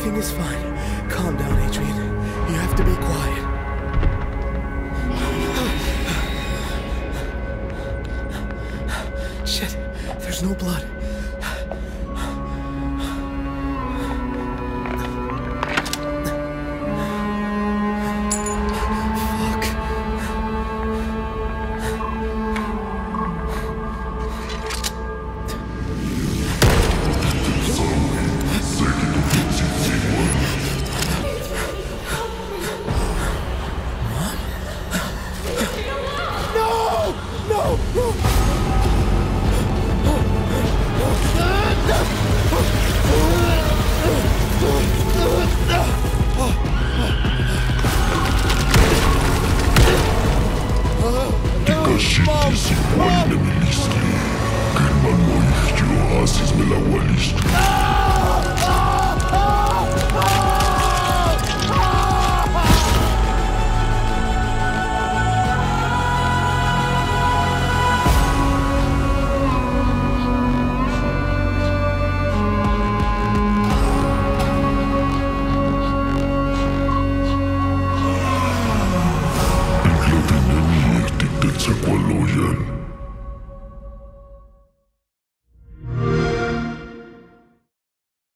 Everything is fine. Calm down, Adrian. You have to be quiet. Shit, there's no blood. Igualmente me listo. Germán moich, yo haces me la walisto.